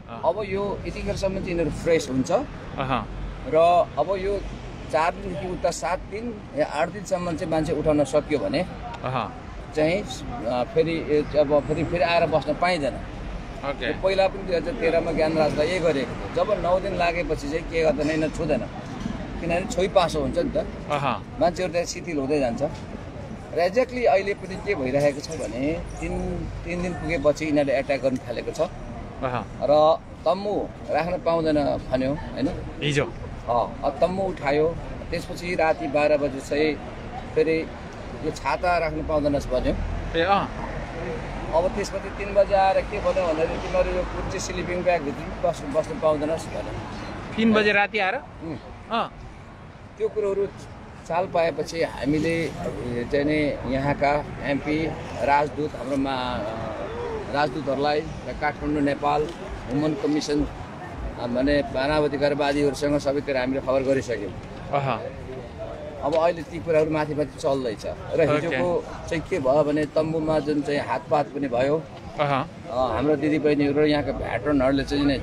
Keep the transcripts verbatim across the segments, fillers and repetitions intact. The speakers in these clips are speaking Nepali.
अब यो यतिखेरसम्म चाहिँ यिनीहरू फ्रेस हुन्छ र अब यो चार दिनदेखि उता सात दिन या आठ दिनसम्म चाहिँ मान्छे उठाउन सकियो भने चाहिँ फेरि अब फेरि फेरि आएर बस्न पाइँदैन। पहिला पनि दुई हजार तेह्रमा ज्ञानराजलाई यही गरेको थियो। जब नौ दिन लागेपछि चाहिँ के गर्दैन, यिनीहरू छुँदैन, किनभने छोइपासो हुन्छ नि त, मान्छेहरू त्यहाँ शिथिल हुँदै जान्छ। र एक्ज्याक्टली अहिले पनि के भइरहेको छ भने तिन तिन दिन पुगेपछि यिनीहरूले एट्याक गर्न थालेको छ र तम्बु राख्न पाउँदैन भन्यो होइन हिजो। तम्बु उठायो, त्यसपछि राति बाह्र बजी चाहिँ फेरि यो छाता राख्नु पाउँदैनस् भन्यो। ए अँ अब त्यसपछि तिन बजी आएर के भन्यो भन्दाखेरि तिमीहरू यो कुन चाहिँ स्लिपिङ ब्यागभित्र बस्नु बस्नु पाउँदैनस् भन्यो। तिन बजे राति आएर अँ त्यो कुरोहरू चाल पाएपछि हामीले चाहिँ नि यहाँका एमपी राजदूत हाम्रोमा राजदूतहरूलाई र काठमाडौँ नेपाल ह्युमन कमिसन भने मानवाधिकारवादीहरूसँग सबैतिर हामीले खबर गरिसक्यौँ। अब अहिले ती कुराहरू माथि माथि चल्दैछ र हिजोको चाहिँ के भयो भने तम्बुमा जुन चाहिँ हातपात पनि भयो, हाम्रो दिदीबहिनीहरू र यहाँका भ्याटरनहरूले चाहिँ नै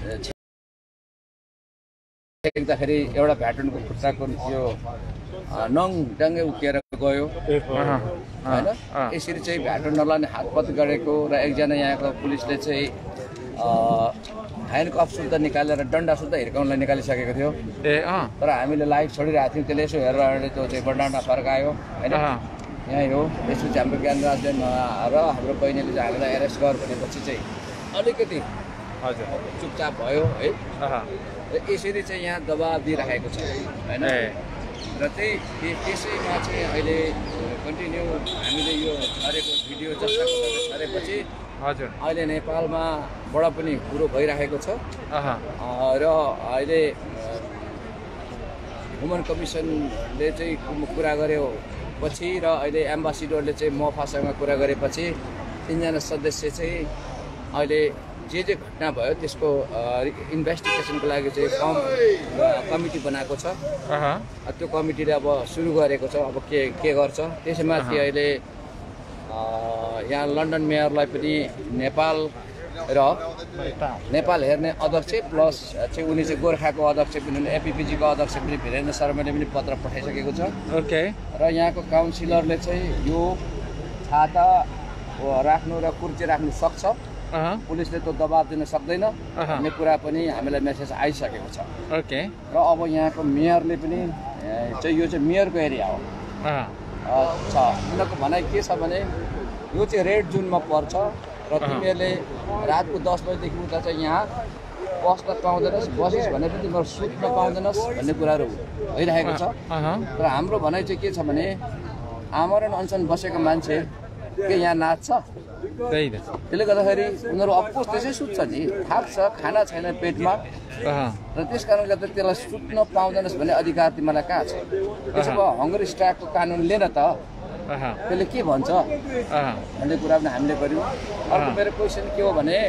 देख्दाखेरि एउटा भ्याटरनको खुट्टाको यो नङ डङ्गे उकिएर गयो होइन। यसरी चाहिँ भ्याटरनलाई नै हातपात गरेको र एकजना यहाँको पुलिसले चाहिँ ह्यान्डकफ सुद्धा निकालेर डन्डा सुद्धा हिर्काउनलाई निकालिसकेको थियो। ए अँ तर हामीले लाइभ छोडिरहेको थियौँ, त्यसले यसो हेरेर त्यो चाहिँ डन्डा फर्कायो होइन। यहीँ हो। त्यसपछि हाम्रो ज्ञानराजले र हाम्रो बहिनीले चाहिँ हामीलाई एरेस्ट गर भनेपछि चाहिँ अलिकति हजुर चुपचाप भयो है। र यसरी चाहिँ यहाँ दबाब दिइराखेको छ होइन। र त्यही त्यसैमा चाहिँ अहिले कन्टिन्यू हामीले यो छरेको भिडियो जस्ताको छरेपछि हजुर अहिले नेपालमा बडा पनि कुरो भइरहेको छ र अहिले ह्युमन कमिसनले चाहिँ कुरा गर्यो पछि र अहिले एम्बासिडरले चाहिँ मफासँग कुरा गरेपछि तिनजना सदस्य चाहिँ अहिले जे जे घटना भयो त्यसको इन्भेस्टिगेसनको लागि चाहिँ कम कमिटी बनाएको छ। त्यो कमिटीले अब सुरु गरेको छ, अब के के गर्छ त्यसैमाथि अहिले यहाँ लन्डन मेयरलाई पनि नेपाल र नेपाल हेर्ने अध्यक्ष प्लस चाहिँ उनी चाहिँ गोर्खाको अध्यक्ष पनि एपिपिजीको अध्यक्ष पनि वीरेन्द्र शर्माले पनि पत्र पठाइसकेको छ। ओके। र यहाँको काउन्सिलरले चाहिँ यो छाता राख्नु र कुर्ची राख्नु सक्छ, पुलिसले त दबाब दिन सक्दैन भन्ने कुरा पनि हामीलाई मेसेज आइसकेको छ। ओके। र अब यहाँको मेयरले पनि चाहिँ यो चाहिँ मेयरको एरिया हो छ। उनीहरूको भनाइ के छ भने यो चाहिँ रेड जोनमा पर्छ र तिमीहरूले रातको दस बजीदेखि उता चाहिँ यहाँ बस्न पाउँदैनस्, बसिस् भने पनि तिमीहरू सुत्न पाउँदैनस् भन्ने कुराहरू भइरहेको छ। र हाम्रो भनाइ चाहिँ के छ भने आमरण अनसन बसेको मान्छे के यहाँ नाच्छ? त्यसले गर्दाखेरि उनीहरू अफकोर्स त्यसै सुत्छ नि, थाप्छ, खाना छैन पेटमा र त्यस कारणले गर्दा त्यसलाई सुत्न पाउँदैनस् भन्ने अधिकार तिमीलाई कहाँ छ? त्यसो भए हङ्गर स्ट्राइकको कानुन लिन त, त्यसले के भन्छ भन्ने कुरा पनि हामीले गऱ्यौँ। अर्को मेरो क्वेसन के हो भने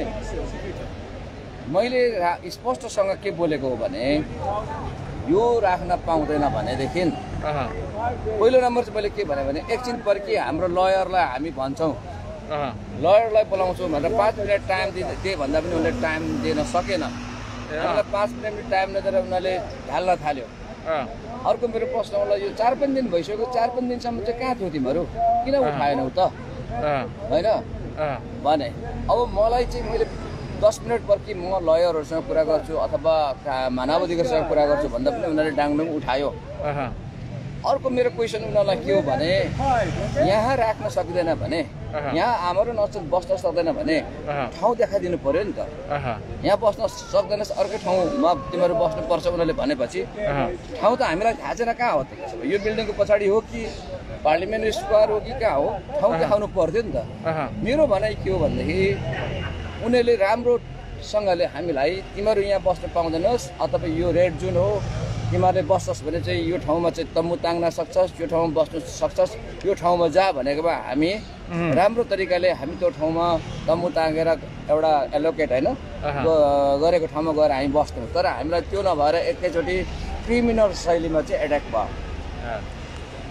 मैले स्पष्टसँग के बोलेको हो भने यो राख्न पाउँदैन भनेदेखि पहिलो नम्बर चाहिँ मैले के भने भने एकछिन पर्खी हाम्रो लयरलाई हामी भन्छौँ, लयरलाई बोलाउँछौँ भनेर पाँच मिनट टाइम दिए भन्दा पनि उनीहरूले टाइम दिन सकेन। हामीलाई पाँच मिनट टाइम नदिएर उनीहरूले ढाल्न थाल्यो। अर्को मेरो प्रश्न होला, यो चार पाँच दिन भइसक्यो, चार पाँच दिनसम्म चाहिँ कहाँ थियो तिमीहरू, किन उठाएनौ त होइन भने। अब मलाई चाहिँ मैले दस मिनट पर्खी म लयरहरूसँग कुरा गर्छु अथवा मानवाधिकारसँग कुरा गर्छु भन्दा पनि उनीहरूले डाङडुङ उठायो। अर्को मेरो क्वेसन उनीहरूलाई के हो भने यहाँ राख्न सक्दैन भने, यहाँ आमरण अनसन बस्न सक्दैन भने ठाउँ देखाइदिनु पर्यो नि त। यहाँ बस्न सक्दैनस्, अर्कै ठाउँमा तिमीहरू बस्नुपर्छ उनीहरूले भनेपछि ठाउँ त हामीलाई थाहा छैन कहाँ हो त। यो बिल्डिङको पछाडि हो कि पार्लिमेन्ट स्क्वायर हो कि कहाँ हो, ठाउँ देखाउनु पर्थ्यो नि त। मेरो भनाइ के हो भनेदेखि उनीहरूले राम्रोसँगले हामीलाई तिमीहरू यहाँ बस्न पाउँदैनस् अथवा यो रेड जोन हो, तिमीहरूले बस्छस् भने चाहिँ यो ठाउँमा चाहिँ तम्बु ताङ्न सक्छस्, यो ठाउँमा बस्नु सक्छस्, यो ठाउँमा जा भनेको भए हामी राम्रो तरिकाले हामी त्यो ठाउँमा तम्बु ताँगेर एउटा एलोकेट होइन गरेको ठाउँमा गएर हामी बस्थ्यौँ। तर हामीलाई त्यो नभएर एकैचोटि क्रिमिनल शैलीमा चाहिँ एट्याक भयो।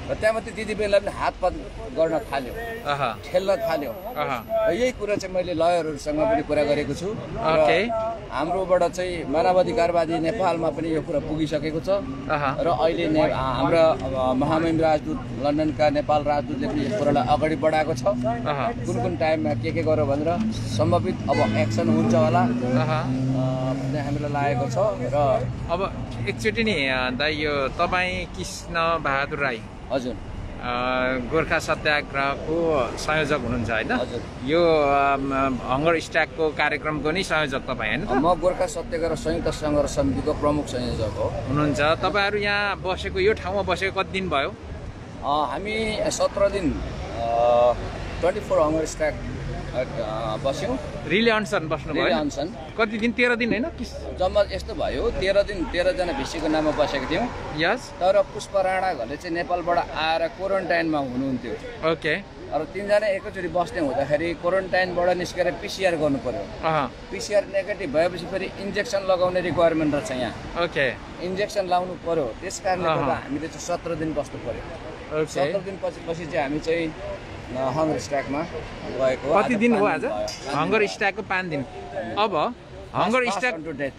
र त्यहाँ मात्रै दिदीबहिनीलाई पनि हातपात गर्न थाल्यो, ठेल्न थाल्यो। यही कुरा चाहिँ मैले लयरहरूसँग पनि कुरा गरेको छु र हाम्रोबाट चाहिँ मानवाधिकारवादी नेपालमा पनि यो कुरा पुगिसकेको छ र अहिले ने हाम्रा महामहिम राजदूत लन्डनका नेपाल राजदूतले पनि यो कुरालाई अगाडि बढाएको छ। कुन कुन टाइममा के के गर्यो भनेर सम्भावित अब एक्सन हुन्छ होला भन्ने हामीलाई लागेको छ। र अब एकचोटि नि दाइ यो तपाईँ कृष्ण बहादुर राई हजुर गोर्खा सत्याग्रहको संयोजक हुनुहुन्छ होइन? यो हङ्गर स्ट्राइकको कार्यक्रमको नि संयोजक तपाईँ होइन? म गोर्खा सत्याग्रह संयुक्त सङ्घर्ष समितिको प्रमुख संयोजक हो। हुनुहुन्छ। तपाईँहरू यहाँ बसेको यो ठाउँमा बसेको कति दिन भयो? हामी सत्र दिन ट्वेन्टी फोर हङ्गर स्ट्राइक बस्यौँ। रिले अनसन बस्नुभयो? अनसन कति दिन? तेह्र दिन होइन? जम्मा यस्तो भयो, तेह्र दिन तेह्रजना भिसीको नाममा बसेको थियौँ। यस। तर पुष्प राणा घरले चाहिँ नेपालबाट आएर क्वारेन्टाइनमा हुनुहुन्थ्यो। ओके। र तिनजना एकैचोटि बस्ने हुँदाखेरि क्वारेन्टाइनबाट निस्केर पिसिआर गर्नु पर्यो। पिसिआर नेगेटिभ भएपछि फेरि इन्जेक्सन लगाउने रिक्वायरमेन्ट रहेछ यहाँ। ओके। इन्जेक्सन लाउनु पर्यो, त्यस कारणले गर्दा हामीले चाहिँ सत्र दिन बस्नु पर्यो। सत्र दिन पछि पछि चाहिँ हामी चाहिँ हङ्गर स्ट्राइकमा गएको। कति दिन हो आज? हङ्गर स्ट्राइकको पाँच दिन। अब हङ्गर स्ट्राइक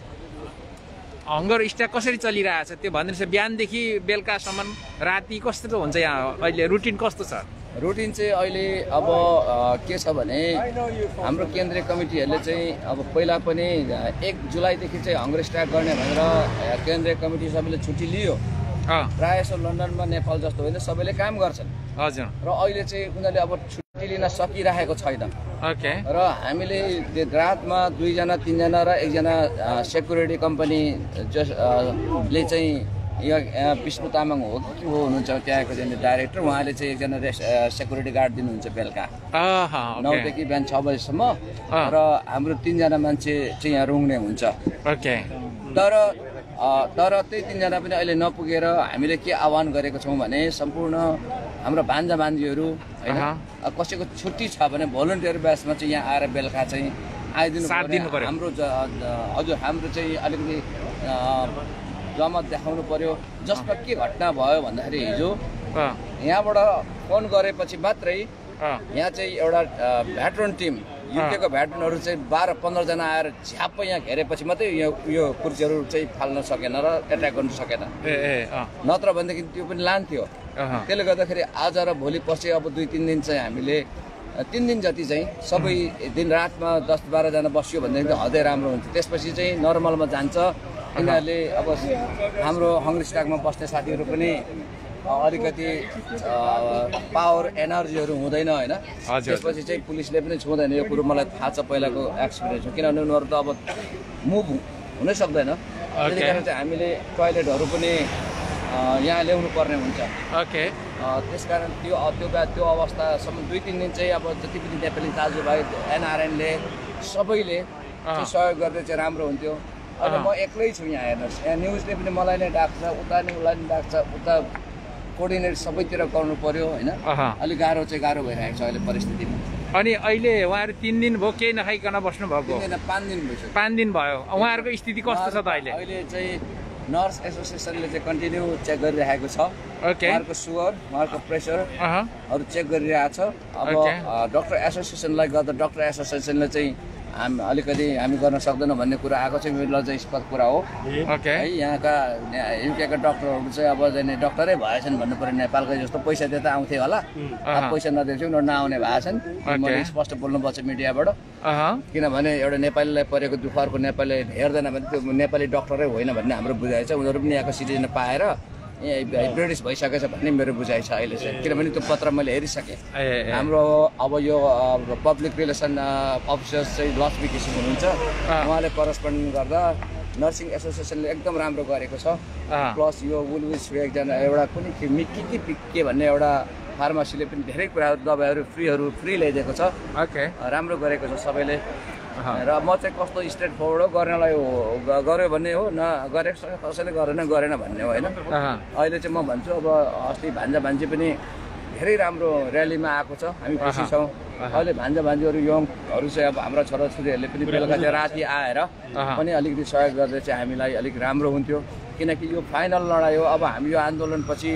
हङ्गर स्ट्राइक कसरी चलिरहेछ त्यो भनिदिनुहोस्। बिहानदेखि बेलुकासम्म राति कस्तो हुन्छ यहाँ अहिले? रुटिन कस्तो छ? रुटिन चाहिँ अहिले अब के छ भने हाम्रो केन्द्रीय कमिटीहरूले चाहिँ अब पहिला पनि एक जुलाईदेखि चाहिँ हङ्गर स्ट्राइक गर्ने भनेर केन्द्रीय कमिटी सबैले छुट्टी लियो। प्रायः जसो लन्डनमा नेपाल जस्तो होइन, सबैले काम गर्छन्। हजुर। र अहिले चाहिँ उनीहरूले अब छुट्टी लिन सकिरहेको छैन। ओके। र हामीले रातमा दुईजना तिनजना र एकजना सेक्युरिटी कम्पनी जसले चाहिँ यहाँ विष्णु तामाङ हो कि हो हुनुहुन्छ त्यहाँको चाहिँ डाइरेक्टर, उहाँले चाहिँ एकजना सेक्युरिटी गार्ड दिनुहुन्छ बेलुका नौदेखि बिहान छ बजीसम्म। र हाम्रो तिनजना मान्छे चाहिँ यहाँ रुङ्ने हुन्छ। ओके। तर तर त्यही तिनजना पनि अहिले नपुगेर हामीले के आह्वान गरेको छौँ भने सम्पूर्ण हाम्रो भान्जा भान्जीहरू होइन, कसैको छुट्टी छ भने भोलिन्टियर बेसमा चाहिँ यहाँ आएर बेलुका चाहिँ आइदिनु पर्यो। हाम्रो हजुर हाम्रो चाहिँ अलिकति जमत देखाउनु पर्यो। जसमा के घटना भयो भन्दाखेरि हिजो यहाँबाट फोन गरेपछि मात्रै यहाँ चाहिँ एउटा भ्याट्रन टिम युकेको भ्याट्रनहरू चाहिँ बाह्र पन्ध्रजना आएर झ्याप्प यहाँ घेरेपछि मात्रै यो यो कुर्सीहरू चाहिँ फाल्न सकेन र एट्याक गर्न सकेन। नत्र भनेदेखि त्यो पनि लान्थ्यो। त्यसले गर्दाखेरि आज र भोलि पछि अब दुई तिन दिन चाहिँ हामीले तिन दिन जति चाहिँ सबै दिन रातमा दस बाह्रजना बस्यो भनेदेखि अझै राम्रो हुन्छ। त्यसपछि चाहिँ नर्मलमा जान्छ। यिनीहरूले अब हाम्रो हङ्गर स्ट्राइकमा बस्ने साथीहरू पनि अलिकति पावर एनर्जीहरू हुँदैन होइन। त्यसपछि चाहिँ पुलिसले पनि छुँदैन। यो कुरो मलाई थाहा छ, पहिलाको एक्सपिरियन्स हो। किनभने उनीहरू त अब मुभ हुनै सक्दैन। त्यही कारण चाहिँ हामीले टोयलेटहरू पनि यहाँ ल्याउनु पर्ने हुन्छ। ओके। त्यस कारण त्यो त्यो त्यो अवस्थासम्म दुई तिन दिन चाहिँ अब जति पनि नेपाली दाजुभाइ एनआरएनले सबैले सहयोग गर्दै चाहिँ राम्रो हुन्थ्यो। अहिले म एक्लै छु यहाँ, हेर्नुहोस्। यहाँ न्युजले पनि मलाई नै डाक्छ, उता नै उसलाई नि डाक्छ, उता कोअर्डिनेट सबैतिर गर्नु पर्यो होइन। अलिक गाह्रो चाहिँ गाह्रो भइरहेको छ अहिले परिस्थितिमा। अनि अहिले उहाँहरू तिन दिन भयो केही नखाइकन बस्नु भएको? पाँच दिन भइसक्यो। पाँच दिन भयो। उहाँहरूको स्थिति कस्तो छ त अहिले? अहिले चाहिँ नर्स एसोसिएसनले चाहिँ कन्टिन्यू चेक गरिरहेको छ। ओके। उहाँहरूको सुगर, उहाँहरूको प्रेसरहरू चेक गरिरहेको छ। अब डक्टर एसोसिएसनलाई गर्दा डक्टर एसोसिएसनले चाहिँ हामी अलिकति हामी गर्न सक्दैनौँ भन्ने कुरा आएको चाहिँ मेरो लजास्पद कुरा हो। ओके। है यहाँका युकेका डक्टरहरू चाहिँ अब चाहिँ डक्टरै भएछन् भन्नु पर्यो। नेपालकै जस्तो पैसा दिएर त आउँथे होला, पैसा नदिएको चाहिँ उनीहरू नआउने भएको छन्। मैले स्पष्ट बोल्नुपर्छ मिडियाबाट। किनभने एउटा नेपालीलाई परेको दुःख अर्को नेपालीले हेर्दैन भने त्यो नेपाली डक्टरै होइन भन्ने हाम्रो बुझाइ छ। उनीहरू पनि यहाँको सिटिजन पाएर यहाँ ब्रिटिस भइसकेछ भन्ने मेरो बुझाइ छ अहिले चाहिँ। किनभने त्यो पत्र मैले हेरिसकेँ। हाम्रो अब यो पब्लिक रिलेसन अफिसर्स चाहिँ लक्ष्मी किसिम हुनुहुन्छ, उहाँले करस्पोन्डेन्ट गर्दा नर्सिङ एसोसिएसनले एकदम राम्रो गरेको छ। प्लस यो वुलविस एकजना एउटा कुनै मिक्की कि के भन्ने एउटा फार्मासीले पनि धेरै कुराहरू दबाईहरू फ्रीहरू फ्री ल्याइदिएको छ। ओके। राम्रो गरेको छ सबैले। र म चाहिँ कस्तो स्ट्रेट फरवर्ड हो, गर्नलाई हो गऱ्यो भन्ने हो, न गरेको कसैले गरेन गरेन भन्ने हो होइन। अहिले चाहिँ म भन्छु अब अस्ति भान्जा भान्जी पनि धेरै राम्रो र्यालीमा आएको छ, हामी खुसी छौँ। अहिले भान्जा भान्जीहरू यङहरू चाहिँ अब हाम्रा छोराछोरीहरूले पनि बेलुका चाहिँ राति आएर पनि अलिकति सहयोग गर्दा चाहिँ हामीलाई अलिक राम्रो हुन्थ्यो। किनकि यो फाइनल लडाइँ हो। अब हामी यो आन्दोलनपछि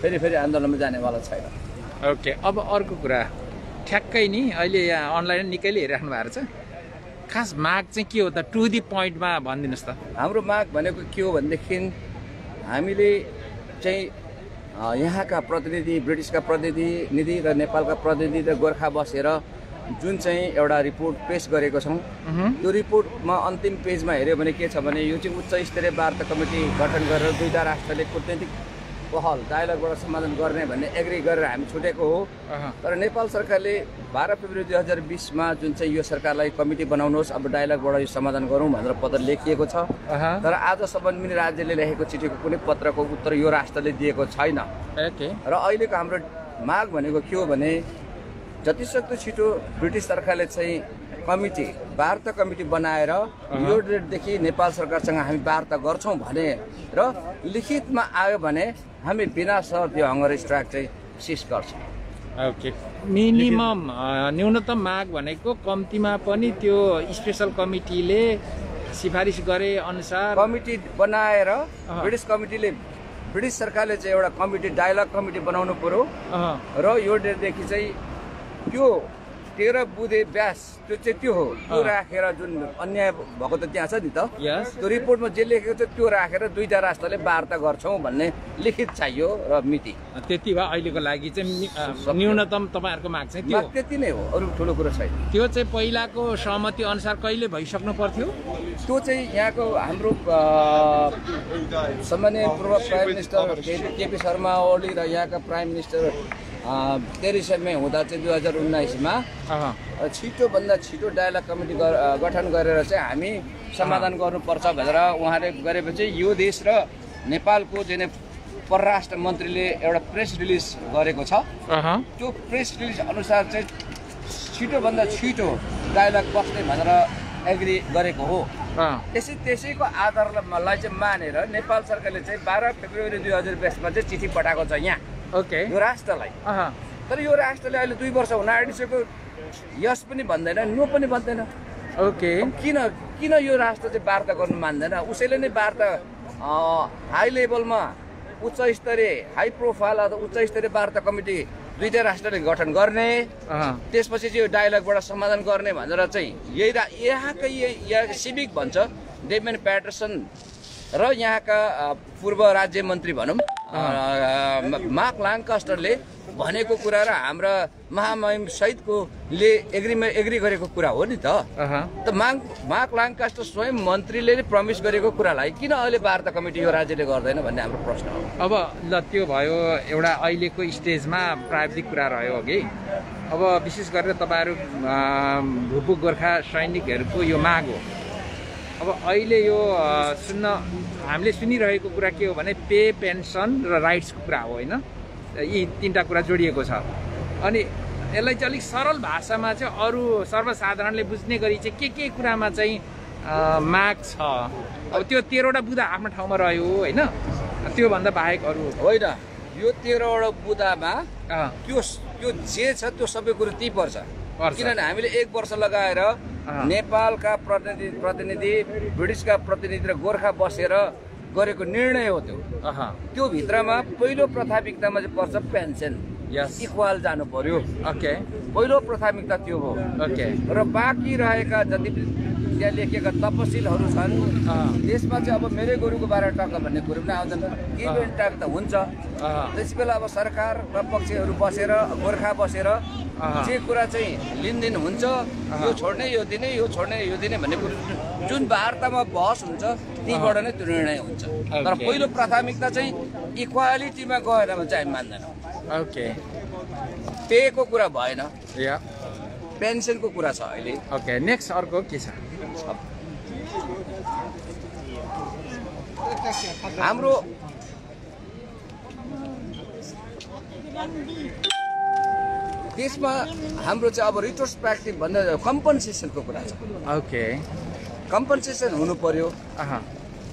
फेरि फेरि आन्दोलनमा जानेवाला छैन। ओके, अब अर्को कुरा ठ्याक्कै नि अहिले यहाँ अनलाइन निकैले हेरिराख्नु भएको छ, खास माग चाहिँ के हो त? टु दी पोइन्टमा भनिदिनुहोस् त। हाम्रो माग भनेको के हो भनेदेखि हामीले चाहिँ यहाँका प्रतिनिधि, ब्रिटिसका प्रतिनिधि र नेपालका प्रतिनिधि र गोर्खा बसेर जुन चाहिँ एउटा रिपोर्ट पेश गरेको छौँ, त्यो रिपोर्टमा अन्तिम पेजमा हेऱ्यो भने के छ भने यो चाहिँ उच्च स्तरीय वार्ता कमिटी गठन गरेर दुईवटा राष्ट्रले कूटनीतिक पहल डायलगबाट समाधान गर्ने भन्ने एग्री गरेर हामी छुटेको हो। तर नेपाल सरकारले बाह्र फेब्रुअरी दुई हजार बिसमा जुन चाहिँ यो सरकारलाई कमिटी बनाउनुहोस्, अब डायलगबाट यो समाधान गरौँ भनेर पत्र लेखिएको छ। तर आजसम्म पनि राज्यले लेखेको चिठीको कुनै पत्रको उत्तर यो राष्ट्रले दिएको छैन। र अहिलेको हाम्रो माग भनेको के हो भने जतिसक्दो छिटो ब्रिटिस सरकारले चाहिँ कमिटी वार्ता कमिटी बनाएर यो डेटदेखि नेपाल सरकारसँग हामी वार्ता गर्छौँ भने र लिखितमा आयो भने हामी बिना शर्त यो हङ्गर स्ट्राइक चाहिँ सिज गर्छौँ। ओके, मिनिमम न्यूनतम माग भनेको कम्तीमा पनि त्यो स्पेसल कमिटीले सिफारिस गरे अनुसार कमिटी बनाएर ब्रिटिस कमिटीले ब्रिटिस सरकारले चाहिँ एउटा कमिटी डायलग कमिटी बनाउनु पर्यो र यो डेटदेखि चाहिँ त्यो तेह्र बुधे व्यास त्यो चाहिँ त्यो हो, त्यो राखेर जुन अन्याय भएको त त्यहाँ छ नि त, त्यो रिपोर्टमा जे लेखेको छ त्यो राखेर दुईटा राष्ट्रले वार्ता गर्छौँ भन्ने लिखित चाहियो र मिति। त्यति भए अहिलेको लागि चाहिँ न्यूनतम तपाईँहरूको माग चाहिँ त्यो त्यति नै हो, अरू ठुलो कुरो छैन। त्यो चाहिँ पहिलाको सहमति अनुसार कहिले भइसक्नु पर्थ्यो? त्यो चाहिँ यहाँको हाम्रो सम्माननीय पूर्व prime minister KP Sharma Oli र यहाँका प्राइम मिनिस्टर तेरिसा मे हुँदा चाहिँ दुई हजार उन्नाइसमा छिटोभन्दा छिटो डायलग कमिटी गठन गरेर चाहिँ हामी समाधान गर्नुपर्छ भनेर उहाँले गरेपछि यो देश र नेपालको चाहिँ परराष्ट्र मन्त्रीले एउटा प्रेस रिलिज गरेको छ। त्यो प्रेस रिलिज अनुसार चाहिँ छिटोभन्दा छिटो डायलग बस्ने भनेर एग्री गरेको हो। त्यसै त्यसैको आधारलाई चाहिँ मानेर नेपाल सरकारले चाहिँ बाह्र फेब्रुअरी दुई हजार बिसमा चाहिँ चिठी पठाएको छ यहाँ ओके यो राष्ट्रलाई। तर यो राष्ट्रले अहिले दुई वर्ष हुन आँटिसक्यो, यस पनि भन्दैन, नो पनि भन्दैन। ओके, किन किन यो राष्ट्र चाहिँ वार्ता गर्नु मान्दैन? उसैले नै वार्ता हाई लेभलमा उच्च स्तरीय हाई प्रोफाइल अथवा उच्च स्तरीय वार्ता कमिटी दुईटै राष्ट्रले गठन गर्ने, त्यसपछि चाहिँ यो डायलगबाट समाधान गर्ने भनेर चाहिँ यही यहाँकै यहाँ सिभिक भन्छ डेमियन प्याटरसन र यहाँका पूर्व राज्य मन्त्री भनौँ मार्क लाङ्कास्टरले भनेको कुरा र हाम्रा महामहिम सहितकोले एग्रीमा एग्री गरेको कुरा हो नि त। त मार्क मार्क लाङ्कास्टर स्वयं मन्त्रीले नै प्रमिस गरेको कुरालाई किन अहिले वार्ता कमिटी यो राज्यले गर्दैन भन्ने हाम्रो प्रश्न हो। अब ल त्यो भयो एउटा अहिलेको स्टेजमा प्राविधिक कुरा रह्यो कि अब विशेष गरेर तपाईँहरू भूपू गोर्खा सैनिकहरूको यो माग हो। अब अहिले यो सुन्न हामीले सुनिरहेको कुरा के हो भने पे, पेन्सन र राइट्सको कुरा हो होइन, यी तिनवटा कुरा जोडिएको छ। अनि यसलाई चाहिँ अलिक सरल भाषामा चाहिँ अरू सर्वसाधारणले बुझ्ने गरी चाहिँ के के कुरामा चाहिँ माग छ? अब त्यो तेह्रवटा बुदा आफ्नो ठाउँमा रह्यो होइन, त्योभन्दा बाहेक अरू होइन। यो तेह्रवटा बुदामा त्यो त्यो जे छ त्यो सबै कुरो त्यही पर्छ, किनभने हामीले एक वर्ष लगाएर नेपालका प्रतिनिधि प्रतिनिधि ब्रिटिसका प्रतिनिधि र गोर्खा बसेर गरेको निर्णय हो त्यो। त्यो भित्रमा पहिलो प्राथमिकतामा चाहिँ पर्छ पेन्सन, इक्वाल जानु पर्यो। ओके, पहिलो प्राथमिकता त्यो हो। ओके, र बाँकी रहेका जति त्यहाँ लेखिएका तपसिलहरू छन् त्यसमा चाहिँ अब मेरै गोरुको बाह्र टक्का भन्ने कुरो पनि आउँदैन, गिभ एन्ड टेक त हुन्छ। त्यस बेला अब सरकार र पक्षहरू बसेर गोर्खा बसेर जे कुरा चाहिँ लिनदेन हुन्छ, यो छोड्ने यो दिने यो छोड्ने यो दिने भन्ने कुरो जुन वार्तामा बहस हुन्छ त्यहीबाट नै त्यो निर्णय हुन्छ। तर पहिलो प्राथमिकता चाहिँ इक्वालिटीमा गएर भने चाहिँ हामी मान्दैनौँ। ओके, पेको कुरा भएन, या पेन्सनको कुरा छ अहिले। ओके, नेक्स्ट अर्को के छ? हाम्रो त्यसमा हाम्रो चाहिँ अब रिट्रोस्पेक्टिभ भन्दा कम्पनसेसनको कुरा छ। ओके, कम्पनसेसन हुनु पर्यो।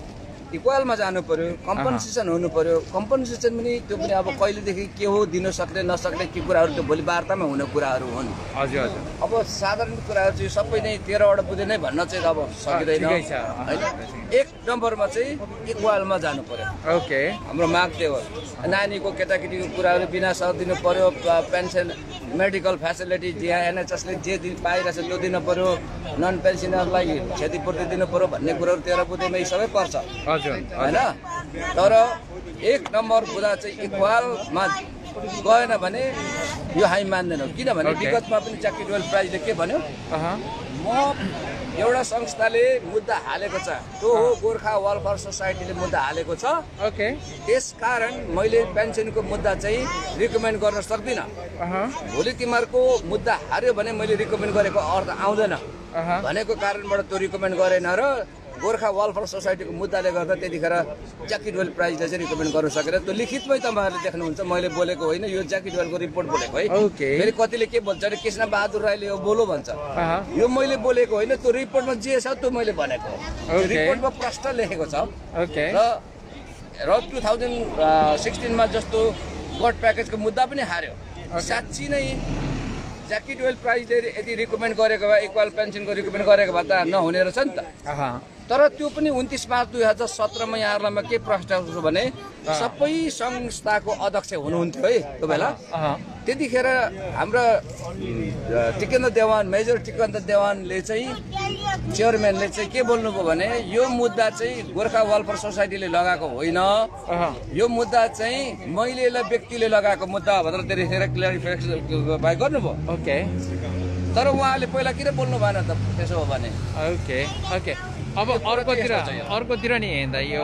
इक्वलमा जानु पर्यो, कम्पनसेसन हुनु पर्यो। कम्पनसेसन पनि त्यो पनि अब कहिलेदेखि के हो दिन सक्ने नसक्ने के कुराहरू त्यो भोलि वार्तामा हुने कुराहरू हुन्। हजुर हजुर। अब साधारण कुराहरू चाहिँ सबै नै तेह्रवटा बुझे नै भन्न चाहिँ अब सकिँदैन होइन। एक नम्बरमा चाहिँ इक्वलमा जानु पर्यो। ओके, हाम्रो माग त्यो हो। नानीको केटाकेटीको कुराहरू बिना सर दिनु पर्यो, पेन्सन मेडिकल फेसिलिटी यहाँ एनएचएसले जे दिन पाइरहेछ त्यो दिनु पर्यो, नन पेन्सनरलाई क्षतिपूर्ति दिनु पर्यो भन्ने कुराहरू तेह्र बुझेमै सबै पर्छ होइन। तर एक नम्बर कुरा चाहिँ इक्वलमा गएन भने यो हामी मान्दैनौँ। किनभने विगतमा पनि ज्याकी डोवेल प्राइजले के भन्यो, म एउटा संस्थाले मुद्दा हालेको छ, त्यो हो गोर्खा वेलफेयर सोसाइटीले मुद्दा हालेको छ। ओके, त्यसकारण मैले पेन्सनको मुद्दा चाहिँ रिकमेन्ड गर्न सक्दिनँ। भोलि तिमीहरूको मुद्दा हार्यो भने मैले रिकमेन्ड गरेको अर्थ आउँदैन भनेको कारणबाट त्यो रिकमेन्ड गरेन र गोर्खा वेलफेयर सोसाइटीको मुद्दाले गर्दा त्यतिखेर ज्याकी डोवेल प्राइजले चाहिँ रिकमेन्ड गर्न सकेर त्यो लिखितमै तपाईँहरूले देख्नुहुन्छ। मैले बोलेको होइन, यो ज्याकी डोवेलको रिपोर्ट बोलेको है। फेरि कतिले के भन्छ अरे कृष्ण बहादुर राईले यो बोलो भन्छ, यो मैले बोलेको होइन, त्यो रिपोर्टमा जे छ त्यो मैले भनेको। रिपोर्टमा प्रश्न लेखेको छ र र टु थाउजन्ड सिक्सटिनमा जस्तो गड प्याकेजको मुद्दा पनि हार्यो। साँच्ची नै ज्याकी डोवेल प्राइजले यदि रिकमेन्ड गरेको भए, इक्वल पेन्सनको रिकमेन्ड गरेको भए त नहुने रहेछ नि त। तर त्यो पनि उन्तिस मार्च दुई हजार सत्रमा यहाँहरूलाई के प्रश्न छु भने सबै संस्थाको अध्यक्ष हुनुहुन्थ्यो है त्यो बेला। त्यतिखेर हाम्रा टिकेन्द्र देवान मेजर टिकेन्द्र देवानले चाहिँ चेयरम्यानले चाहिँ के बोल्नुभयो भने यो मुद्दा चाहिँ गोर्खा वेलफेयर सोसाइटीले लगाएको होइन, यो मुद्दा चाहिँ मैले व्यक्तिले लगाएको मुद्दा भनेर त्यतिखेर क्लियरिफिकेसन गर्नुभयो। ओके, तर उहाँले पहिला किन बोल्नु भएन त त्यसो हो भने? Okay okay. अब अर्कोतिर अर्कोतिर नि हेर्दा यो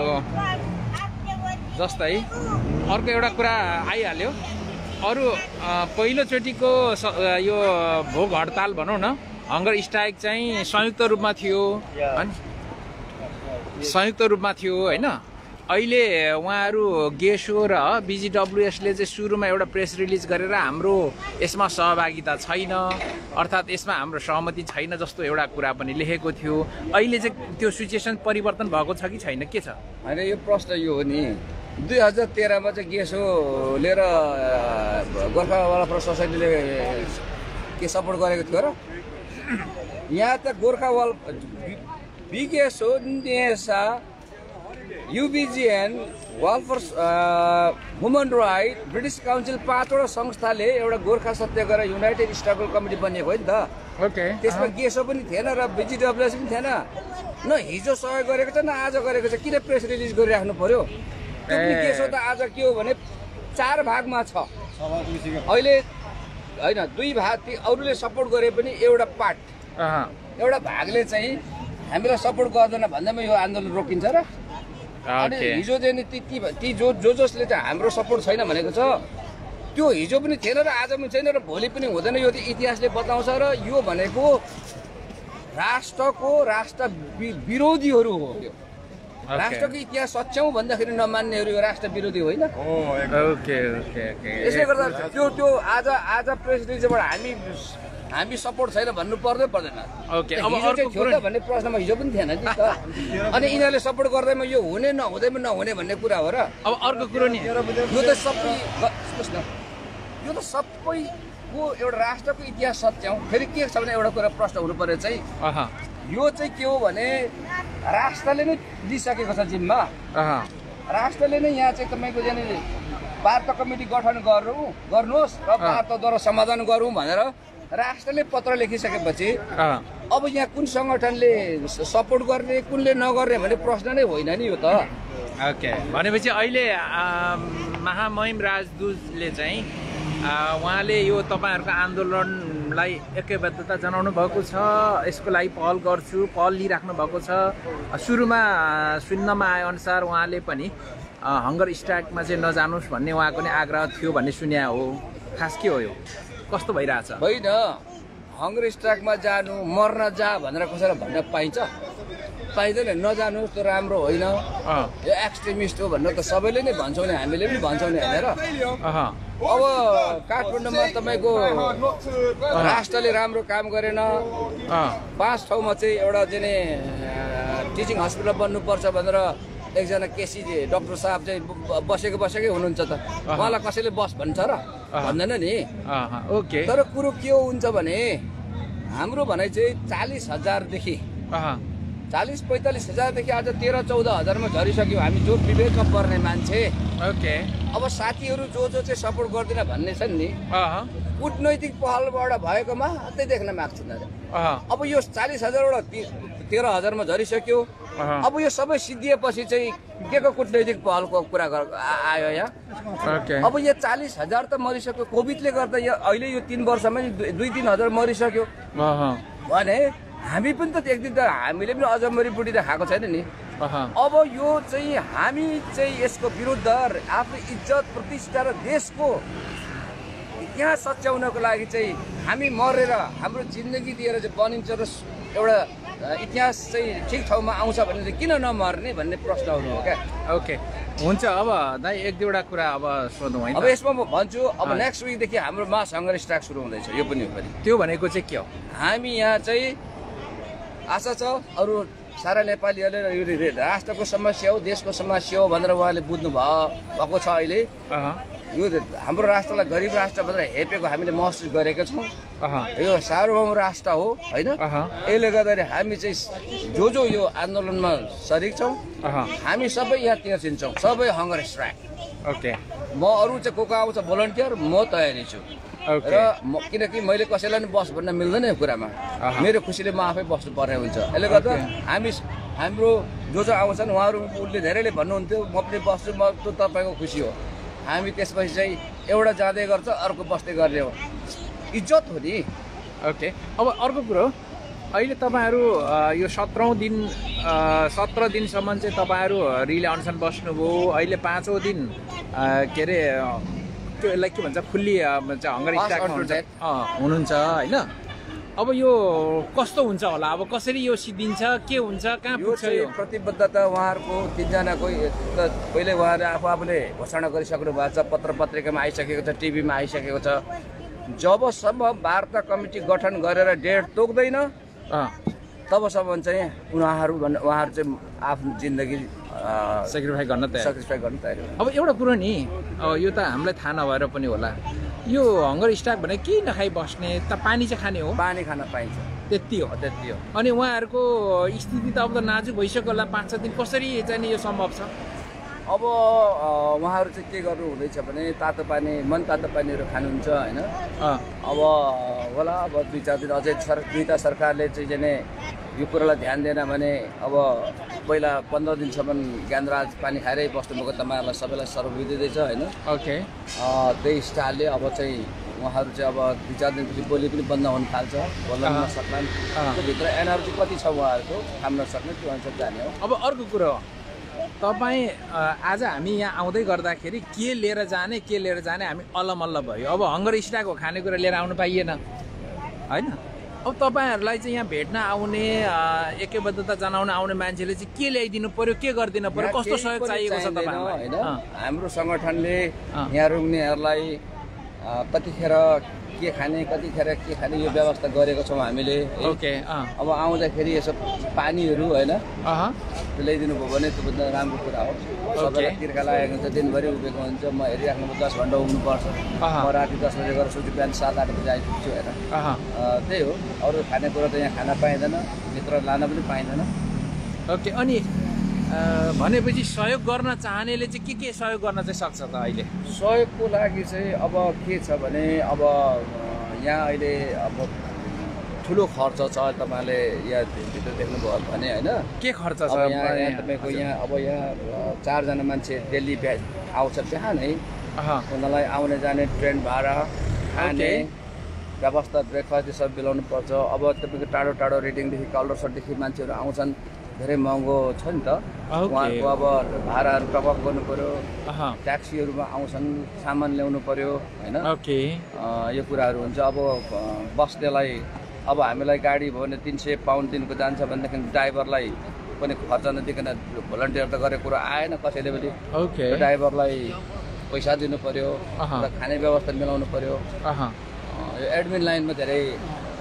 जस्तै अर्को एउटा कुरा आइहाल्यो, अरू पहिलोचोटिको यो भोक हडताल भनौँ न, हङ्गर स्ट्राइक चाहिँ संयुक्त रूपमा थियो होइन, संयुक्त रूपमा थियो होइन। अहिले उहाँहरू गेसो र बिजिडब्ल्युएसले चाहिँ सुरुमा एउटा प्रेस रिलिज गरेर हाम्रो यसमा सहभागिता छैन, अर्थात् यसमा हाम्रो सहमति छैन जस्तो एउटा कुरा पनि लेखेको थियो। अहिले चाहिँ त्यो सिचुएसन परिवर्तन भएको छ कि छैन, के छ? होइन, यो प्रश्न यो हो नि, दुई हजार तेह्रमा चाहिँ गेसोले र गोर्खा वेलफेयर सोसाइटीले के सपोर्ट गरेको थियो र? यहाँ त गोर्खा वेल बिगेसो नेसा युबिजिएन welfare human right British council पाँचवटा संस्थाले एउटा Gorkha Satyagraha united struggle committee बनिएको हो नि त। ओके, त्यसमा गेसो पनि थिएन र बिजिडब्ल्युएस पनि थिएन। न हिजो सहयोग गरेको छ न आज गरेको छ, किन प्रेस रिलिज गरिराख्नु पर्यो? त्यो पनि गेसो त आज के हो भने चार भागमा छ अहिले होइन, दुई भाग अरूले सपोर्ट गरे पनि एउटा पार्ट एउटा भागले चाहिँ हामीलाई सपोर्ट गर्दैन भन्दैमा यो आन्दोलन रोकिन्छ र? अनि हिजो चाहिँ ती ती जो जो जसले चाहिँ हाम्रो सपोर्ट छैन भनेको छ त्यो हिजो पनि थिएन र आज पनि छैन र भोलि पनि हुँदैन, यो इतिहासले बताउँछ। र यो भनेको राष्ट्रको राष्ट्र विरोधीहरू हो। त्यो राष्ट्रको इतिहास सच्याउँ भन्दाखेरि नमान्नेहरू यो राष्ट्र विरोधी होइन। Okay okay okay. यसले गर्दा त्यो त्यो आज आज प्रेस रिलिजबाट हामी हामी सपोर्ट छैन भन्नु पर्दै पर्दैन। ओके, अब अर्को कुरा भन्ने प्रश्नमा हिजो पनि थिएन नि त। अनि यिनीहरूले सपोर्ट गर्दैमा यो हुने नहुँदैमा नहुने भन्ने कुरा हो र? अब अर्को कुरो नि, यो त सबै सुन्नुहोस् न, यो त सबैको एउटा राष्ट्रको इतिहास सच्याउँ। फेरि के छ भने एउटा कुरा प्रश्न हुनु पर्यो चाहिँ, यो चाहिँ के हो भने राष्ट्रले नै लिइसकेको छ जिम्मा। राष्ट्रले नै यहाँ चाहिँ तपाईँको जाने वार्ता कमिटी गठन गरौँ गर्नुहोस् र वार्ताद्वारा समाधान गरौँ भनेर राष्ट्रले पत्र लेखिसकेपछि अब यहाँ कुन सङ्गठनले सपोर्ट गर्ने कुनले नगर्ने भन्ने प्रश्न नै होइन नि यो त। ओके, भनेपछि अहिले महामहिम राजदूतले चाहिँ उहाँले यो तपाईँहरूको आन्दोलनलाई एकबद्धता जनाउनु भएको छ, यसको लागि पहल गर्छु पहल लिइराख्नु भएको छ। सुरुमा सुन्नमा आएअनुसार उहाँले पनि हङ्गर स्ट्राइकमा चाहिँ नजानुहोस् भन्ने उहाँको नि आग्रह थियो भन्ने सुन्या हो। खास के हो यो, कस्तो भइरहेछ? होइन, हङ्गर स्ट्राइकमा जानु मर्न जा भनेर कसैलाई भन्न पाइन्छ? पाइँदैन। नजानुहोस् त राम्रो होइन, यो एक्सट्रिमिस्ट हो भनेर त सबैले नै भन्छौँ नि, हामीले पनि भन्छौँ नि होइन र? अब काठमाडौँमा तपाईँको राष्ट्रले राम्रो काम गरेन, पाँच ठाउँमा चाहिँ एउटा चाहिँ टिचिङ हस्पिटल बन्नुपर्छ भनेर एकजना केसी डाक्टर साहब चाहिँ बसेको बसेकै हुनुहुन्छ त उहाँलाई कसैले बस भन्छ र भन्दैन नि ओके तर कुरो के हुन्छ भने हाम्रो भनाइ चाहिँ चालिस हजारदेखि चालिस पैँतालिस हजारदेखि आज तेह्र चौध हजारमा झरिसक्यो हामी जो विवेकमा पर्ने मान्छे ओके अब साथीहरू जो जो चाहिँ सपोर्ट गर्दैन भन्ने छन् नि कूटनैतिक पहलबाट भएकोमा मात्रै देख्न माग्छन् अब यो चालिस हजारबाट तेह्र हजारमा झरिसक्यो अब यो सबै सिद्धिएपछि चाहिँ के को कूटनैतिक पहलको कुरा आयो यहाँ अब यो चालिस हजार त मरिसक्यो कोभिडले गर्दा यो अहिले यो तिन वर्षमा दुई तिन हजार मरिसक्यो भने हामी पनि त एक दिन त हामीले पनि अजम्बरी बुढी त खाएको छैन नि अब यो चाहिँ हामी चाहिँ यसको विरुद्ध आफ्नो इज्जत प्रतिष्ठा र देशको इतिहास सच्याउनको लागि चाहिँ हामी मरेर हाम्रो जिन्दगी दिएर चाहिँ बनिन्छ र एउटा इतिहास चाहिँ ठिक ठाउँमा आउँछ भने चाहिँ किन नमर्ने भन्ने प्रश्न हुनु हो क्या ओके हुन्छ अब दाइ एक दुईवटा कुरा अब सोधौँ है अब यसमा म भन्छु अब नेक्स्ट विकदेखि हाम्रो मास हङ्गर स्ट्राइक सुरु हुँदैछ यो पनि हो पनि त्यो भनेको चाहिँ के हो हामी यहाँ चाहिँ आशा छ अरू सारा नेपालीहरूले यो राष्ट्रको समस्या हो देशको समस्या हो भनेर उहाँले बुझ्नु भयो भएको छ अहिले यो हाम्रो राष्ट्रलाई गरिब राष्ट्र भनेर हेपेको हामीले महसुस गरेका छौँ यो सार्वभौम राष्ट्र हो होइन यसले गर्दाखेरि हामी चाहिँ जो जो यो आन्दोलनमा सरिक छौँ हामी सबै यहाँ तेर्सिन्छौँ सबै हङ्गर स्ट्राइक ओके म अरू चाहिँ को को आउँछ भोलिन्टियर म तयारी छु र किनकि मैले कसैलाई पनि बस भन्न मिल्दैन यो कुरामा मेरो खुसीले म आफै बस्नु पर्ने हुन्छ यसले गर्दा हामी हाम्रो जो जो आउँछन् उहाँहरू उसले धेरैले भन्नुहुन्थ्यो म पनि बस्छु म त तपाईँको खुसी हो हामी त्यसपछि चाहिँ एउटा जाँदै गर्छ अर्को बस्दै गर्ने हो इज्जत हो नि ओके अब अर्को कुरो अहिले तपाईँहरू यो सत्रौँ दिन सत्र दिनसम्म चाहिँ तपाईँहरू रिले अनसन बस्नुभयो अहिले पाँचौँ दिन के अरे त्यो यसलाई के भन्छ फुल्ली हङ्गर स्ट्राइकमा हुनुहुन्छ होइन अब यो कस्तो हुन्छ होला अब कसरी यो सिद्धिन्छ के हुन्छ कहाँ पुग्छ यो प्रतिबद्धता उहाँहरूको तिनजनाको पहिले उहाँले आफू आफूले घोषणा गरिसक्नु भएको छ पत्र पत्रिकामा आइसकेको छ टिभीमा आइसकेको छ जबसम्म वार्ता कमिटी गठन गरेर डेट तोक्दैन तबसम्म चाहिँ उहाँहरू भन्ने उहाँहरू चाहिँ आफ्नो जिन्दगी सेक्रिफाइस गर्न तयार सेक्रिफाइस गर्न तयार अब एउटा कुरो नि यो त हामीलाई थाहा नभएर पनि होला यो हङ्गर स्ट्राइक भने के नखाइ बस्ने त पानी चाहिँ खाने हो पानी खान पाइन्छ त्यति हो त्यति हो अनि उहाँहरूको स्थिति त अब त नाजुक भइसक्यो होला पाँच छ दिन कसरी चाहिँ यो सम्भव छ अब उहाँहरू चाहिँ के गर्नु हुँदैछ भने तातो पानी मन तातो पानीहरू खानुहुन्छ होइन अब होला अब दुई चार दिन अझै सर दुईवटा सरकारले चाहिँ जाने यो कुरालाई ध्यान दिएन भने अब पहिला पन्ध्र दिनसम्म ज्ञानराज पानी खाएरै बस्नुभएको तपाईँहरूलाई सबैलाई सर्भिस दिँदैछ होइन ओके त्यही स्टाइलले अब चाहिँ उहाँहरू चाहिँ अब दुई चार दिनपछि बोली पनि बन्द हुन थाल्छ बोल्न नसक्ला त्योभित्र एनर्जी कति छ उहाँहरूको काम नसक्ने त्यो अनुसार जाने हो अब अर्को कुरो तपाईँ आज हामी यहाँ आउँदै गर्दाखेरि के लिएर जाने के लिएर जाने हामी अल्लमल्ल भयो अब हङ्गर स्ट्राइक हो खानेकुरा लिएर आउनु पाइएन होइन अब तपाईँहरूलाई चाहिँ यहाँ भेट्न आउने एकबद्धता जनाउन आउने मान्छेले चाहिँ के ल्याइदिनु पर्यो के गरिदिनु पर्यो कस्तो सहयोग चाहिएको छ तपाईँहरूलाई होइन हाम्रो सङ्गठनले यहाँ रुग्नेहरूलाई कतिखेर के खाने कतिखेर के खाने यो व्यवस्था गरेको छौँ हामीले ओके अब आउँदाखेरि यसो पानीहरू होइन ल्याइदिनु भयो भने त्यो भन्दा राम्रो कुरा हो सबैलाई तिर्खा लागेको हुन्छ दिनभरि उभिएको हुन्छ म हेरिराख्नु दस घन्टा उठ्नुपर्छ म राति दस बजे गएर सुति बिहान सात आठ बजी आइपुग्छु होइन त्यही हो अरू खानेकुरा त यहाँ खान पाइँदैन भित्र लान पनि पाइँदैन ओके अनि भनेपछि सहयोग गर्न चाहनेले चाहिँ के के सहयोग गर्न चाहिँ सक्छ त अहिले सहयोगको लागि चाहिँ अब के छ भने अब यहाँ अहिले अब ठुलो खर्च छ तपाईँले यहाँ भित्र देख्नुभयो भने होइन के खर्च छ यहाँ तपाईँको यहाँ अब यहाँ चारजना मान्छे डेली आउँछ बिहानै उनीहरूलाई आउने जाने ट्रेन भाडा खाने व्यवस्था ब्रेकफास्ट सब मिलाउनु पर्छ अब तपाईँको टाढो टाढो रिडिङदेखि कलरसटदेखि मान्छेहरू आउँछन् धेरै महँगो छ नि त उहाँहरूको अब भाडाहरू टपअप गर्नु पऱ्यो ट्याक्सीहरूमा आउँछन् सामान ल्याउनु पऱ्यो होइन ओके यो कुराहरू हुन्छ अब बस्नेलाई अब हामीलाई गाडी भयो भने तिन सय पाउन्ड दिनको जान्छ भनेदेखि ड्राइभरलाई पनि खर्च नदिकन भलन्टियर त गरेको कुरा आएन कसैले पनि ओके ड्राइभरलाई पैसा दिनु पऱ्यो र खाने व्यवस्था मिलाउनु पऱ्यो यो एडमिन लाइनमा धेरै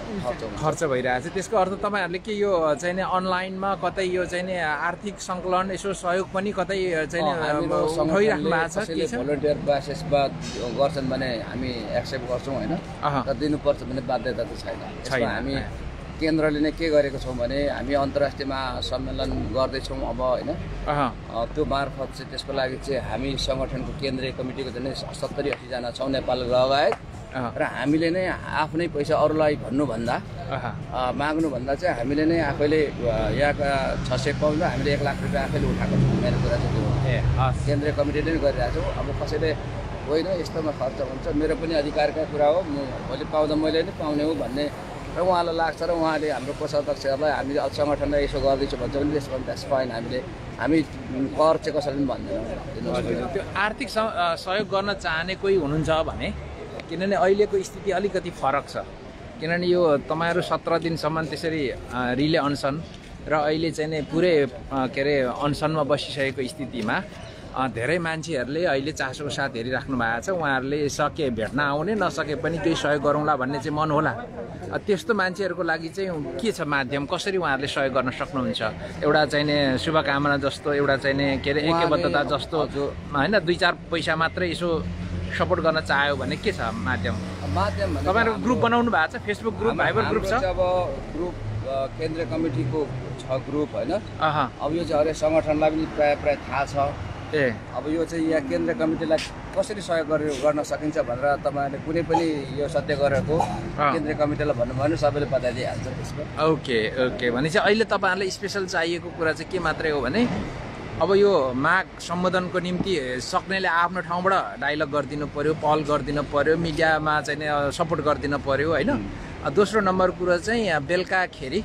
खर्च भइरहेछ। त्यसको अर्थ तपाईँहरूले के यो चाहिँ नि अनलाइनमा कतै यो चाहिँ नि आर्थिक सङ्कलन यसो सहयोग पनि कतै चाहिँ उठाइराख्नु भएको छ के छ? भोलिन्टियर बेसिसमा गर्छन् भने हामी एक्सेप्ट गर्छौँ होइन, तर दिनुपर्छ भन्ने बाध्यता त छैन। त्यसमा हामी केन्द्रले नै के गरेको छौँ भने हामी अन्तर्राष्ट्रिय महासम्मेलन गर्दैछौँ अब होइन, त्यो मार्फत चाहिँ त्यसको लागि चाहिँ हामी सङ्गठनको केन्द्रीय कमिटीको चाहिँ सत्तरी असीजना छौँ नेपाल लगायत, र हामीले नै आफ्नै पैसा अरूलाई भन्नुभन्दा माग्नुभन्दा चाहिँ हामीले नै आफैले यहाँका छ सय पाउन्ड हामीले एक लाख रुपियाँ आफैले उठाएको छौँ। मेरो कुरा चाहिँ त्यो केन्द्रीय कमिटीले नै गरिरहेको छौँ। अब कसैले होइन यस्तोमा खर्च हुन्छ, मेरो पनि अधिकारका कुरा हो, म भोलि पाउँदा मैले नै पाउने हो भन्ने र उहाँलाई लाग्छ, र उहाँले हाम्रो कोषाध्यक्षहरूलाई हामीले सङ्गठनलाई यसो गर्दैछु भन्छ भने त्यसमा द्याट्स फाइन। हामीले हामी कर चाहिँ कसैले पनि भन्दैनौँ। त्यो आर्थिक सहयोग गर्न चाहने कोही हुनुहुन्छ भने, किनभने अहिलेको स्थिति अलिकति फरक छ, किनभने यो तपाईँहरू सत्र दिनसम्म त्यसरी रिले अनसन र अहिले चाहिँ नै पुरै के अरे अनसनमा बसिसकेको स्थितिमा धेरै मान्छेहरूले अहिले चासोको साथ हेरिराख्नु भएको छ। उहाँहरूले सके भेट्न आउने, नसके पनि केही सहयोग गरौँला भन्ने चाहिँ मन होला। त्यस्तो मान्छेहरूको लागि चाहिँ के छ माध्यम, कसरी उहाँहरूले सहयोग गर्न सक्नुहुन्छ? एउटा चाहिँ नि शुभकामना जस्तो, एउटा चाहिँ नि के अरे एकबद्धता जस्तो होइन, दुई चार पैसा मात्रै यसो सपोर्ट गर्न चाह्यो भने के छ माध्यम? माध्यम तपाईँहरूको ग्रुप बनाउनु भएको छ, फेसबुक ग्रुप, भाइबर ग्रुप छ? अब ग्रुप केन्द्रीय कमिटीको छ ग्रुप होइन। अब यो चाहिँ हरेक सङ्गठनलाई पनि प्रायः प्रायः थाहा छ। ए अब यो चाहिँ यहाँ केन्द्रीय कमिटीलाई कसरी सहयोग गर्न सकिन्छ भनेर तपाईँहरूले कुनै पनि यो सत्य गरेको केन्द्रीय कमिटीलाई भन्नुभयो भने सबैले बताइदिइहाल्छ त्यसको। ओके ओके भनेपछि अहिले तपाईँहरूलाई स्पेसल चाहिएको कुरा चाहिँ के मात्रै हो भने, अब यो माग सम्बोधनको निम्ति सक्नेले आफ्नो ठाउँबाट डायलग गरिदिनु पऱ्यो, पहल गरिदिनु पऱ्यो, मिडियामा चाहिँ सपोर्ट गरिदिनु पऱ्यो होइन। दोस्रो नम्बर कुरो चाहिँ बेलुकाखेरि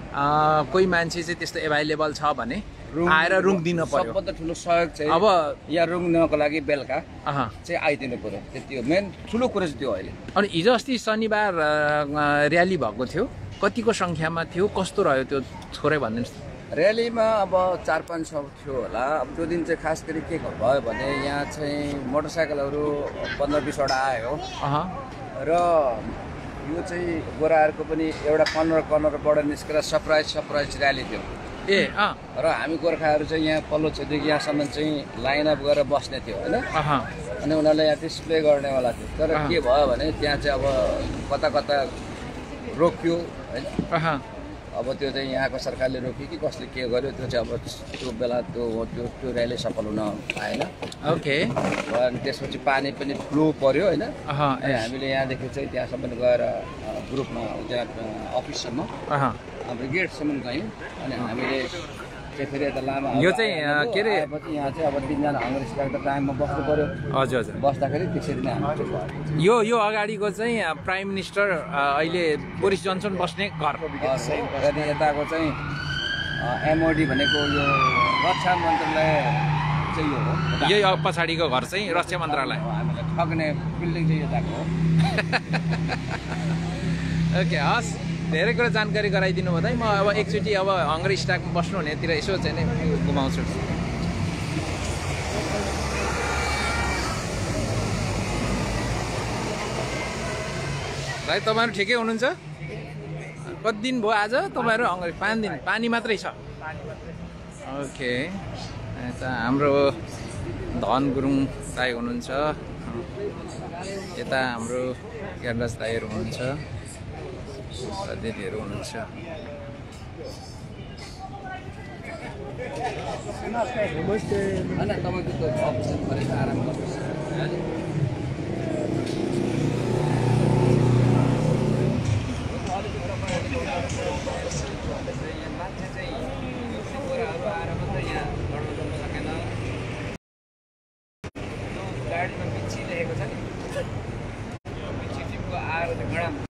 कोही मान्छे चाहिँ त्यस्तो एभाइलेबल छ भने आएर रुङ दिनु पर्यो। सबभन्दा ठुलो सहयोग चाहिँ अब यहाँ रुङ दिनको लागि बेलुका चाहिँ आइदिनु पर्यो, त्यति हो मेन ठुलो कुरो चाहिँ त्यो अहिले। अनि हिजो अस्ति शनिबार र्याली भएको थियो, कतिको सङ्ख्यामा थियो, कस्तो रह्यो त्यो थोरै भनिदिनुहोस्। र्यालीमा अब चार पाँच सौ थियो होला। अब त्यो दिन चाहिँ खास गरी के भयो भने यहाँ चाहिँ मोटरसाइकलहरू पन्ध्र बिसवटा आयो र यो चाहिँ गोराहरूको पनि एउटा कर्नर कर्नरबाट निस्केर सरप्राइज सरप्राइज र्याली थियो। ए अँ र हामी गोर्खाहरू चाहिँ यहाँ पल्लो क्षेत्रदेखि यहाँसम्म चाहिँ लाइनअप गरेर बस्ने थियो होइन, अनि उनीहरूले यहाँ डिस्प्ले गर्नेवाला थियो। तर के भयो भने त्यहाँ चाहिँ अब कता कता रोक्यो होइन। अब त्यो चाहिँ यहाँको सरकारले रोक्यो कि कसले के गर्यो त्यो चाहिँ अब त्यो बेला त्यो त्यो त्यो र्याली सफल हुन पाएन। ओके। अनि त्यसपछि पानी पनि फ्लो पर्यो होइन, अनि हामीले यहाँदेखि चाहिँ त्यहाँसम्म गएर ग्रुपमा त्यहाँ अफिससम्म हाम्रो गेटसम्म गयौँ। अनि हामीले चाहिँ फेरि यता लामा यो चाहिँ के अरे यहाँ चाहिँ अब तिनजना हङ्ग्री स्ट्राइक त टाइममा बस्नु पऱ्यो। हजुर हजुर। बस्दाखेरि त्यसरी नै हामी यो यो अगाडिको चाहिँ प्राइम मिनिस्टर अहिले बोरिस जोन्सन बस्ने घर, अनि यताको चाहिँ एमओडी भनेको यो रक्षा मन्त्रालय चाहिँ यो हो। यही पछाडिको घर चाहिँ रक्षा मन्त्रालय, हामीलाई ठग्ने बिल्डिङ चाहिँ यताको हो। ओके हस्, धेरै कुरा जानकारी गराइदिनु भयो है। म अब एकचोटि अब हङ्ग्री स्टाकमा बस्नु हुनेतिर यसो चाहिँ नै घुमाउँछु। भाइ तपाईँहरू ठिकै हुनुहुन्छ? कति दिन भयो आज तपाईँहरू हङ्ग्री? पाँच दिन, पानी मात्रै छ? ओके। यता हाम्रो धन गुरुङ दाई हुनुहुन्छ, यता हाम्रो ज्ञानराज दाईहरू हुनुहुन्छ, दिदीहरू हुनुहुन्छ। नमस्ते। होइन तपाईँको अफिस गरेर आराम गर्नुहोस्।